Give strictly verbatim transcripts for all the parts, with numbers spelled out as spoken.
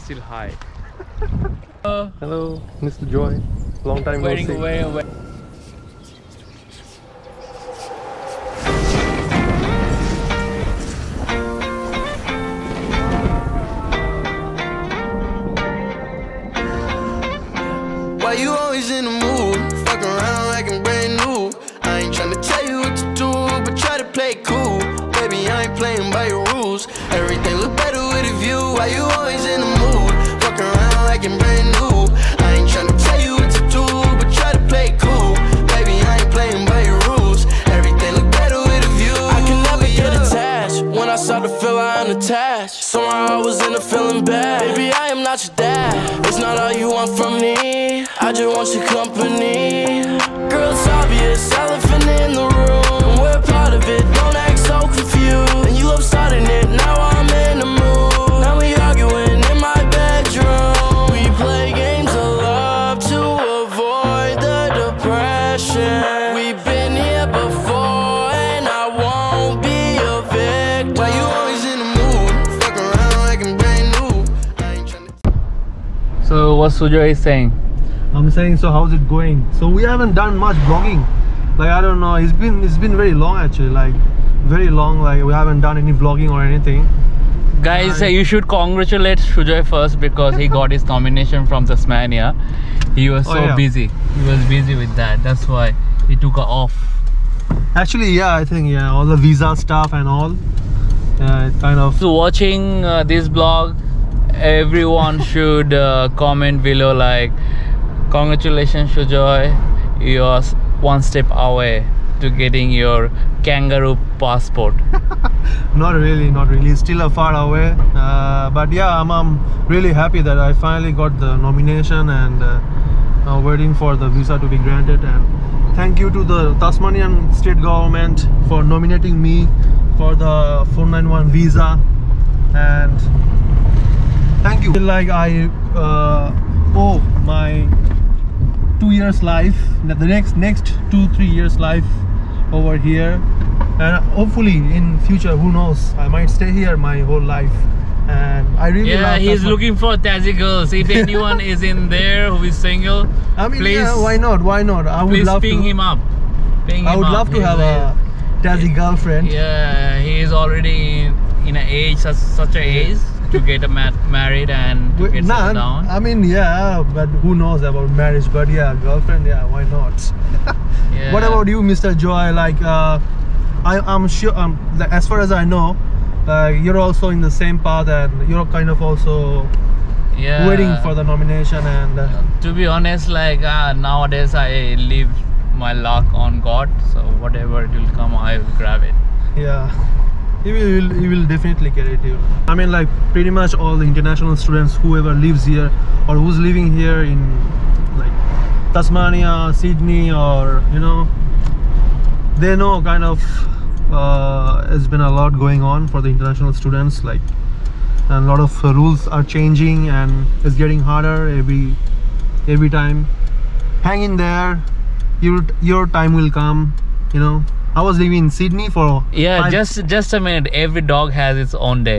still high. uh, Hello, Mister Joy. Long time no see. Away, away. Why you always in the mood? Fuck around like I'm brand new. I ain't tryna tell you what to do, but try to play it cool. Baby, I ain't playing by your rules. Everything look better with a view. Why you always in the mood? Fuck around like I'm brand new. I ain't tryna tell you what to do, but try to play it cool. Baby, I ain't playing by your rules. Everything look better with a view. I can never get attached. When I start to feel I am attached, somehow I was in a feeling bad. Baby, I am not your dad. It's not all you want from me. I just want your company. Girl, it's obvious, elephant in the room. We're part of it, don't act so confused. And you love starting it, now I'm in the mood. Now we arguing in my bedroom. We play games of love to avoid the depression. We've been here before and I won't be a victim. Why you always in the mood? Fuck around like I'm brand new. I ain't tryna. So what Sujoy is saying? I'm saying, so how's it going? So we haven't done much vlogging. Like, I don't know, it's been it's been very long actually, like very long. Like, we haven't done any vlogging or anything. Guys, uh, you should congratulate Sujoy first because he got his nomination from Tasmania. He was so oh, yeah. busy. He was busy with that. That's why he took off. Actually, yeah, I think yeah, all the visa stuff and all. Yeah, it kind of. So watching uh, this vlog, everyone should uh, comment below like, congratulations Sujoy, you're one step away to getting your kangaroo passport. Not really, not really, still a far away, uh, but yeah, I'm, I'm really happy that I finally got the nomination and uh, now waiting for the visa to be granted. And thank you to the Tasmanian state government for nominating me for the four ninety-one visa, and thank you. Like I uh, owe my two years life, the next next two three years life over here, and hopefully in future, who knows, I might stay here my whole life. And I really yeah love he's Tasman. looking for Tassie girls. If anyone is in there who is single, I mean, please, yeah, why not why not I would please love ping to him up ping I him would up. love to He's have a Tassie girlfriend. Yeah, he is already in an age such, such a age to get a ma married and to get nah, settled down. I mean, yeah, but who knows about marriage, but yeah, girlfriend, yeah, why not? Yeah. What about you, Mister Joy? Like uh, I, I'm sure um, as far as I know, uh, you're also in the same path and you're kind of also yeah. waiting for the nomination. And uh, to be honest, like uh, nowadays I leave my luck on God, so whatever it will come, I will grab it. yeah, you will, you will definitely get it. You I mean, like pretty much all the international students, whoever lives here or who's living here in like Tasmania, Sydney, or you know, they know kind of uh, there's been a lot going on for the international students, like, and a lot of uh, rules are changing and it's getting harder every every time. Hang in there, your your time will come, you know. I was living in Sydney for yeah five... just just a minute, every dog has its own day.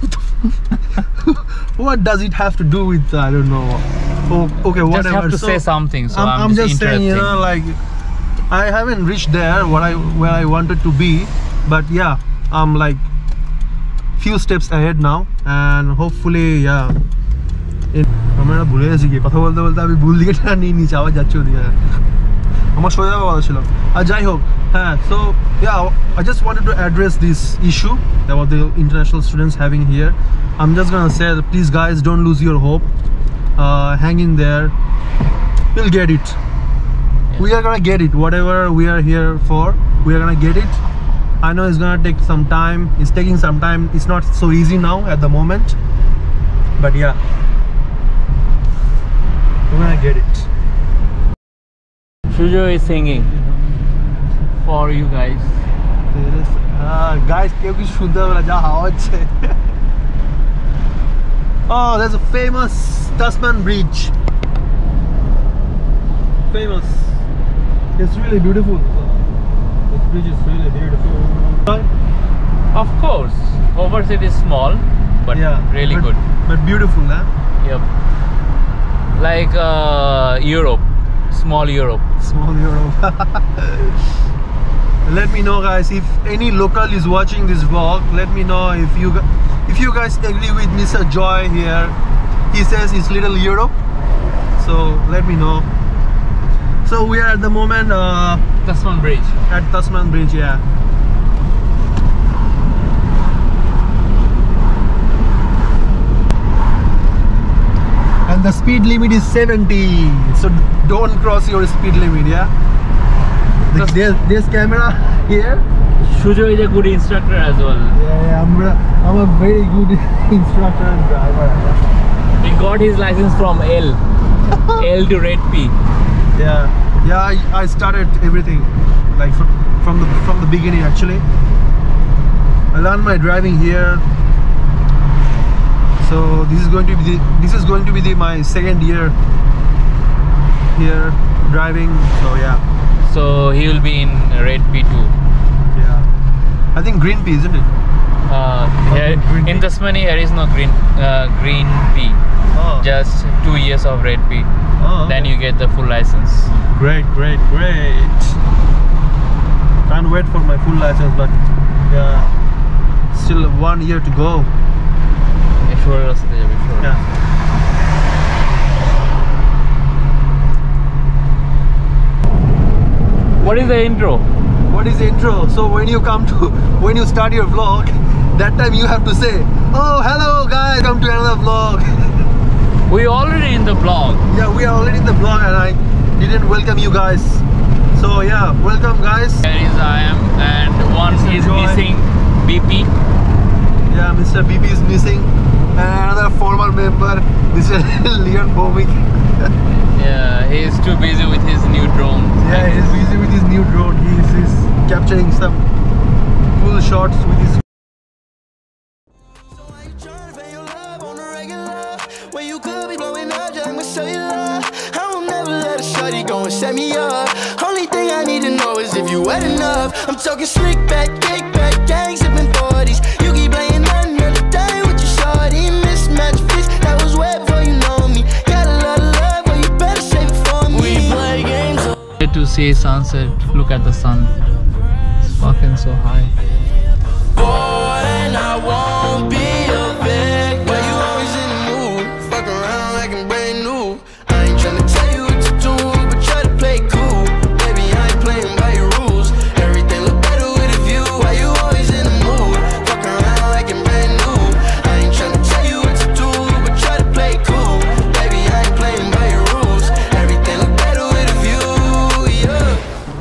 What does it have to do with, I don't know. Oh, okay, whatever. Just have to so, say something, so I'm, I'm, I'm just, just saying, you know, like I haven't reached there what I where I wanted to be, but yeah, I'm like few steps ahead now, and hopefully, yeah. আমরা ভুলে গেছি কি কথা বলতে বলতে আমি ভুল দিকে টান নিয়ে নিচে আবার যাচ্ছি ওদিকে আমার সোজা কথা ছিল আর যাই হোক হ্যাঁ so yeah I just wanted to address this issue about the international students having here. I'm just gonna say that please guys, don't lose your hope, uh, hang in there, we'll get it. Yeah. We are gonna get it, whatever we are here for, we are gonna get it. I know it's gonna take some time, it's taking some time, it's not so easy now at the moment, but yeah, we're gonna get it. Sujoy is singing for you guys. Uh, guys, কেউ কিছু শুনতে হবে না, যা হাওয়া হচ্ছে। Oh, there's a famous Tasman bridge. Famous. It's really beautiful. This bridge is really beautiful. Of course, Overseas is small, but yeah, really but, good. But beautiful, huh? Yep. Like uh, Europe, small Europe. Small Europe. Let me know, guys, if any local is watching this vlog. Let me know if you gu- if you guys agree with Mister Joy here. He says it's little Europe. So let me know. So we are at the moment uh, Tasman Bridge. at Tasman Bridge, yeah. And the speed limit is seventy, so don't cross your speed limit, yeah. The, Just- there's, there's camera here. Shujo is a good instructor as well. Yeah, yeah, I'm, re- I'm a very good instructor and driver. He got his license from L. L to Red P. Yeah, yeah. I, I started everything like from, from the from the beginning actually. I learned my driving here. So this is going to be the, this is going to be the, my second year here driving. So yeah, So he will be in Red P too. yeah. I think green P, isn't it? Uh, here, green in P. Tasmania there is no green uh, green P. Oh, Just two years of Red P. oh, Then okay. you get the full license. Great, great, great. Can't wait for my full license, but yeah, still one year to go. Sure, sure. Yeah. What is the intro? What is the intro? So when you come to, when you start your vlog, that time you have to say, oh, hello guys, come to another vlog. We already in the vlog. Yeah, we are already in the vlog and I didn't welcome you guys. So yeah, welcome guys. Here is I am, and one Mister is Joy. missing, B P. Yeah, Mister B P is missing. And another former member, Mister Leon Bovik. Yeah, he is too busy with his new drone. Yeah, he's busy with his new drone. He's, he's capturing some cool shots with his. So why you tryna pay your love on the regular? When you could be blowing up just with cellular. I will never let a shawty go and set me up. Only thing I need to know is if you wet enough. I'm talking slick back, kick back, gang sipping forties. You keep playing another day with your shawty. Mismatch fish, that was wet before you know me. Got a lot of love, but you better save it for me. We play games. To see sunset, look at the sun. It's fucking so high. Boy, and I won't be a victim. Why you always in the mood? Fuck around like I'm brand new. I ain't tryna tell you what to do, but try to play cool. Baby, I ain't playing by your rules. Everything look better with a view. Why you always in the mood? Fuck around like I'm brand new. I ain't tryna tell you what to do, but try to play cool. Baby, I ain't playing by your rules. Everything look better with a view, yeah.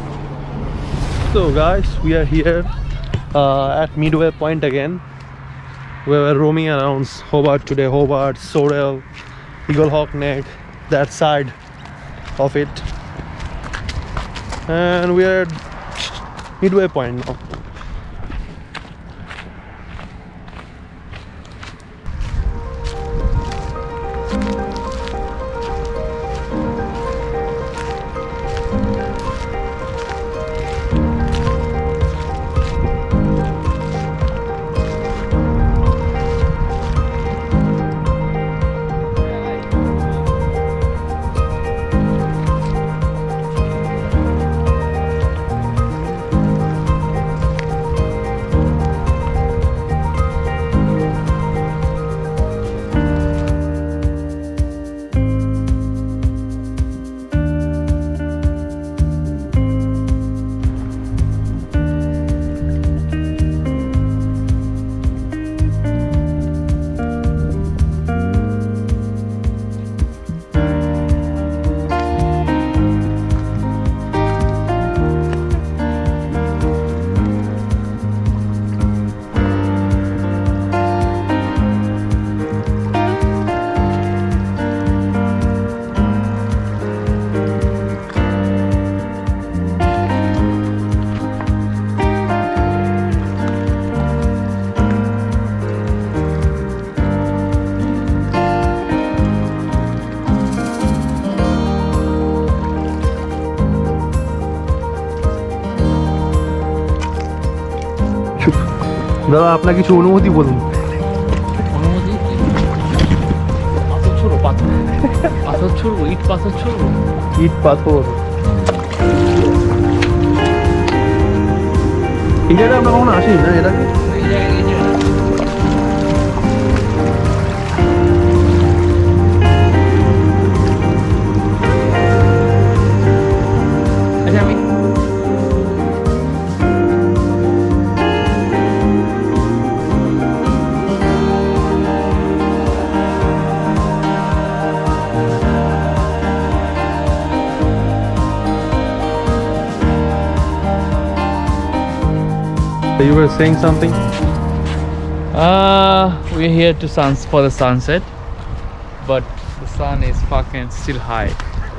So guys, we are here uh, at Midway Point again. We were roaming around Hobart today, Hobart, Sorel, Eagle Hawk Neck, that side of it. And we are at Midway Point now. দাদা আপনার কিছু অনুভূতি বলুন। অনুমতি? মাথা ছোড়ো। পাথর ছুড়বো, ইট পাথর ছুড়বো। ইট পাথর এই জায়গায় আমরা কখনো আসি না, এটা কি? এই জায়গায় এই জায়গায় আচ্ছা আমি You were saying something? Uh, we're here to suns for the sunset, but the sun is fucking still high.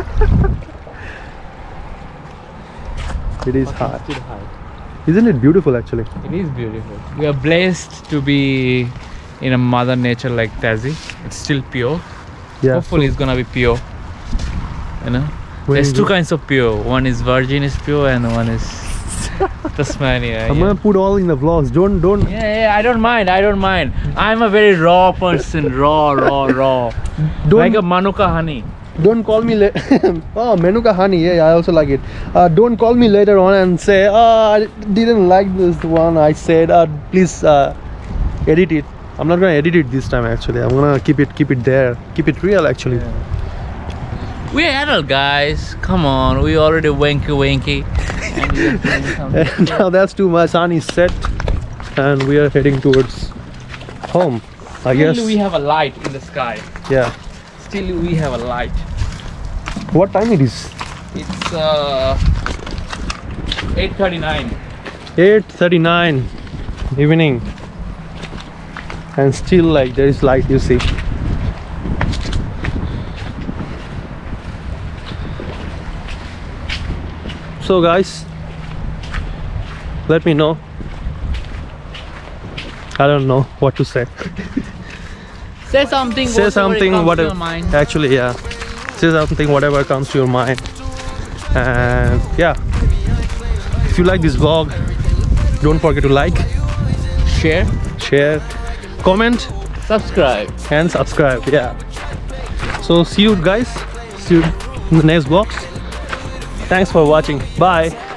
It is hot. Still high. Isn't it beautiful actually? It is beautiful. We are blessed to be in a mother nature like Tassie. It's still pure. Yeah. Hopefully, it's gonna be pure. You know, When there's you two go- kinds of pure. One is virgin is pure, and one is Tasmania. I'm yeah. gonna put all in the vlogs. Don't don't Yeah, yeah, I don't mind. I don't mind. I'm a very raw person. Raw, raw, raw. Don't- Like a Manuka honey. don't call me la- oh, Manuka honey. Yeah, I also like it. Uh, don't call me later on and say, oh, I didn't like this one. I said, uh, please uh, edit it. I'm not gonna edit it this time actually. I'm gonna keep it keep it there. Keep it real actually. We're adult guys. Come on. We already wanky wanky. And we're doing something. And now that's too much. Sun is set and we are heading towards home, I guess. Still we have a light in the sky. Yeah. Still we have a light. What time it is? It's uh eight thirty-nine. eight thirty-nine evening. And still like there is light, you see. So guys, let me know. I don't know what to say. Say something. Say whatever something, comes to whatever. your mind. Actually, yeah. Say something, whatever comes to your mind. And yeah, if you like this vlog, don't forget to like, Share, share, comment, subscribe. and subscribe. Yeah. So see you guys. See you in the next vlogs. Thanks for watching. Bye.